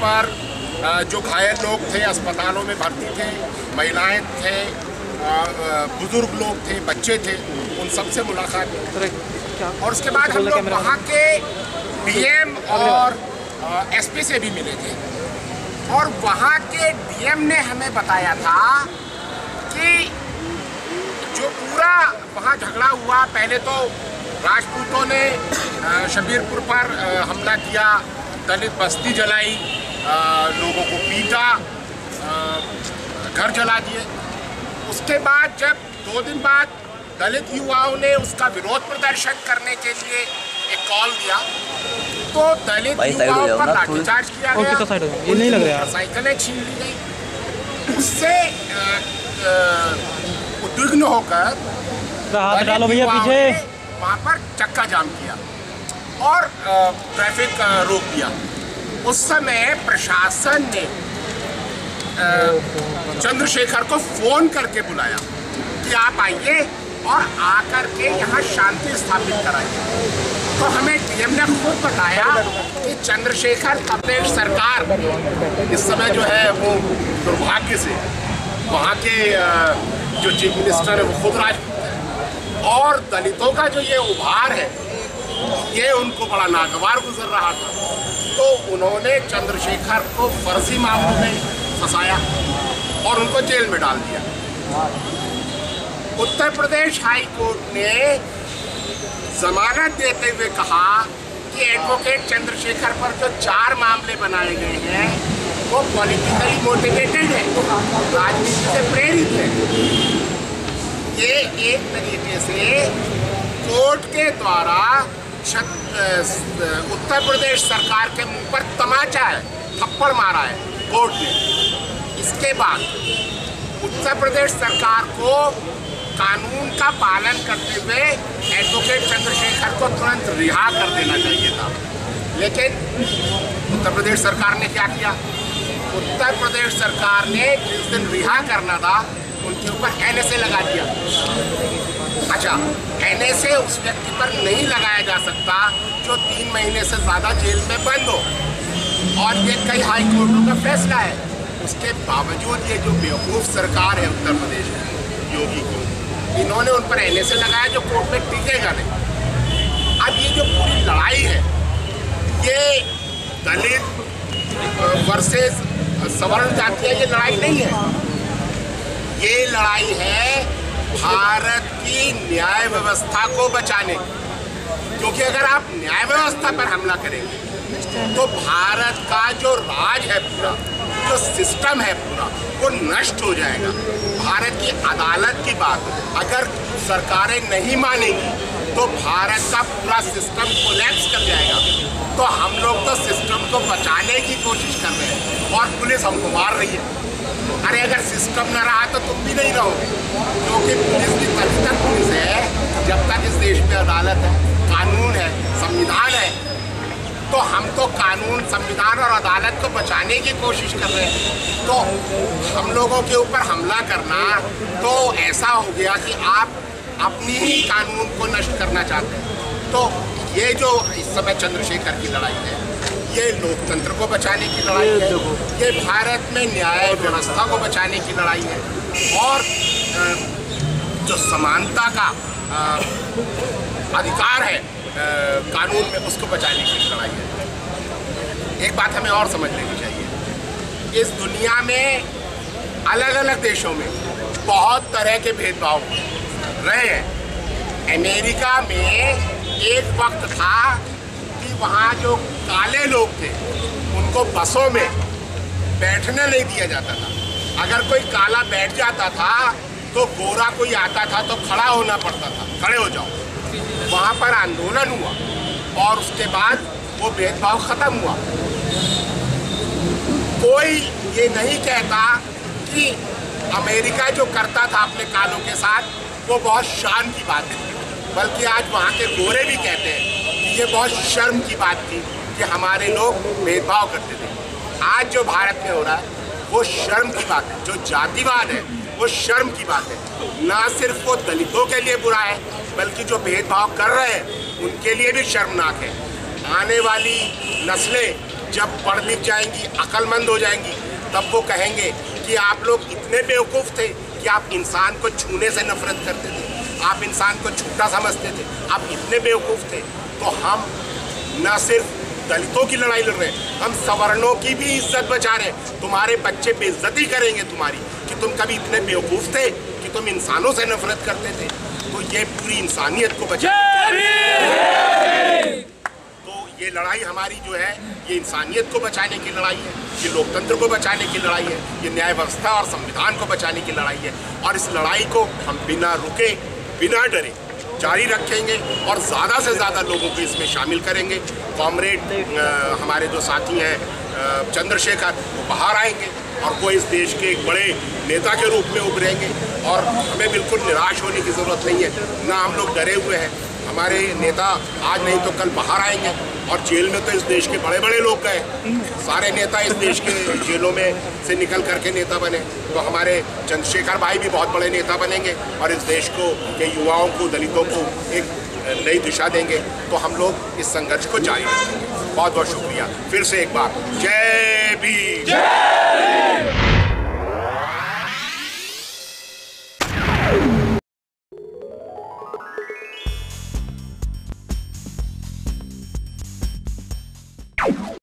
पर जो घायल लोग थे, अस्पतालों में भर्ती थे, महिलाएं थे, बुजुर्ग लोग थे, बच्चे थे, उन सबसे मुलाकात की। और उसके बाद हम लोग वहाँ के डीएम और एसपी से भी मिले थे। और वहाँ के डीएम ने हमें बताया था कि जो पूरा वहाँ झगड़ा हुआ, पहले तो राजपूतों ने शबीरपुर पर हमला किया, दलित बस्ती जलाई, लोगों को पीटा, घर जला दिए। उसके बाद जब 2 दिन बाद दलित युवाओं ने उसका विरोध प्रदर्शन करने के लिए एक कॉल दिया, तो दलित युवाओं पर लाठीचार्ज किया गया, साइकिलें छीन ली गई। उससे उद्विग्न होकर वहाँ पर चक्का जाम किया और ट्रैफिक रोक दिया। उस समय प्रशासन ने चंद्रशेखर को फोन करके बुलाया कि आप आइए और आकर के यहाँ शांति स्थापित कराइए। तो हमें डीएम ने खुद बताया कि चंद्रशेखर प्रदेश सरकार इस समय जो है वो दुर्भाग्य से वहाँ के जो चीफ मिनिस्टर है वो खुद राजपूत है, और दलितों का जो ये उभार है ये उनको बड़ा नागवार गुजर रहा था। तो उन्होंने चंद्रशेखर को फर्जी मामलों में फंसाया और उनको जेल में डाल दिया। उत्तर प्रदेश हाई कोर्ट ने जमानत देते हुए कहा कि एडवोकेट चंद्रशेखर पर जो 4 मामले बनाए गए हैं वो पॉलिटिकली मोटिवेटेड है, राजनीति से प्रेरित है। ये एक तरीके से कोर्ट के द्वारा उत्तर प्रदेश सरकार के मुंह पर तमाचा है, थप्पड़ मारा है कोर्ट ने। इसके बाद उत्तर प्रदेश सरकार को कानून का पालन करते हुए एडवोकेट चंद्रशेखर को तुरंत रिहा कर देना चाहिए था। लेकिन उत्तर प्रदेश सरकार ने क्या किया? उत्तर प्रदेश सरकार ने जिस दिन रिहा करना था उनके ऊपर एनएसए लगा दिया। अच्छा, एनएसए उस व्यक्ति पर नहीं लगाया जा सकता जो 3 महीने से ज़्यादा जेल में बंद हो, और ये कई हाई कोर्टों का फैसला है। उसके बावजूद ये जो बेवकूफ़ सरकार है उत्तर प्रदेश की, योगी की, इन्होंने उन पर एनएसए लगाया जो कोर्ट में टिकेगा नहीं। अब ये जो पूरी लड़ाई है ये दलित वर्सेस सवर्ण जातियाँ, ये लड़ाई नहीं है, ये लड़ाई है भारत की न्याय व्यवस्था को बचाने। क्योंकि अगर आप न्याय व्यवस्था पर हमला करेंगे तो भारत का जो राज है पूरा, जो सिस्टम है पूरा, वो नष्ट हो जाएगा। भारत की अदालत की बात अगर सरकारें नहीं मानेंगी तो भारत का पूरा सिस्टम कोलैप्स कर जाएगा। तो हम लोग तो सिस्टम को बचाने की कोशिश कर रहे हैं और पुलिस हमको मार रही है। अरे अगर सिस्टम न रहा तो तुम भी नहीं रहोगे, क्योंकि पुलिस भी तभी तक पुलिस है जब तक इस देश में अदालत है, कानून है, संविधान है। तो हम तो कानून, संविधान और अदालत को बचाने की कोशिश कर रहे हैं। तो हम लोगों के ऊपर हमला करना तो ऐसा हो गया कि आप अपनी ही कानून को नष्ट करना चाहते हैं। तो ये जो इस समय चंद्रशेखर की लड़ाई है, ये लोकतंत्र को बचाने की लड़ाई है, ये भारत में न्याय व्यवस्था को बचाने की लड़ाई है, और जो समानता का अधिकार है कानून में, उसको बचाने की लड़ाई है। एक बात हमें और समझ लेनी चाहिए, इस दुनिया में अलग अलग देशों में बहुत तरह के भेदभाव रहे हैं। अमेरिका में एक वक्त था कि वहाँ जो काले लोग थे उनको बसों में बैठने नहीं दिया जाता था। अगर कोई काला बैठ जाता था तो गोरा कोई आता था तो खड़ा होना पड़ता था, खड़े हो जाओ। वहाँ पर आंदोलन हुआ और उसके बाद वो भेदभाव खत्म हुआ। कोई ये नहीं कहता कि अमेरिका जो करता था अपने कालों के साथ वो बहुत शान की बात है, बल्कि आज वहाँ के गोरे भी कहते हैं कि ये बहुत शर्म की बात थी कि हमारे लोग भेदभाव करते थे। आज जो भारत में हो रहा है वो शर्म की बात है, जो जातिवाद है वो शर्म की बात है। ना सिर्फ वो दलितों के लिए बुरा है, बल्कि जो भेदभाव कर रहे हैं उनके लिए भी शर्मनाक है। आने वाली नस्लें जब पढ़ लिख जाएंगी, अक्लमंद हो जाएंगी, तब वो कहेंगे कि आप लोग इतने बेवकूफ़ थे कि आप इंसान को छूने से नफरत करते थे, आप इंसान को छोटा समझते थे, आप इतने बेवकूफ़ थे। तो हम न सिर्फ दलितों की लड़ाई लड़ रहे हैं, हम सवर्णों की भी इज्जत बचा रहे हैं। तुम्हारे बच्चे बेइज्जती करेंगे तुम्हारी कि तुम कभी इतने बेवकूफ़ थे कि तुम इंसानों से नफरत करते थे। तो ये पूरी इंसानियत को बचा, तो ये लड़ाई हमारी जो है, ये इंसानियत को बचाने की लड़ाई है, ये लोकतंत्र को बचाने की लड़ाई है, ये न्याय व्यवस्था और संविधान को बचाने की लड़ाई है। और इस लड़ाई को हम बिना रुके, बिना डरे जारी रखेंगे और ज़्यादा से ज़्यादा लोगों को इसमें शामिल करेंगे। कॉमरेड हमारे जो साथी हैं चंद्रशेखर, वो बाहर आएंगे और वो इस देश के एक बड़े नेता के रूप में उभरेंगे। और हमें बिल्कुल निराश होने की ज़रूरत नहीं है, ना हम लोग डरे हुए हैं। हमारे नेता आज नहीं तो कल बाहर आएंगे। और जेल में तो इस देश के बड़े बड़े लोग गए, सारे नेता इस देश के जेलों में से निकल करके नेता बने। तो हमारे चंद्रशेखर भाई भी बहुत बड़े नेता बनेंगे और इस देश को के युवाओं को, दलितों को एक नई दिशा देंगे। तो हम लोग इस संघर्ष को जारी रखेंगे। बहुत बहुत शुक्रिया फिर से एक बार। जय भीम।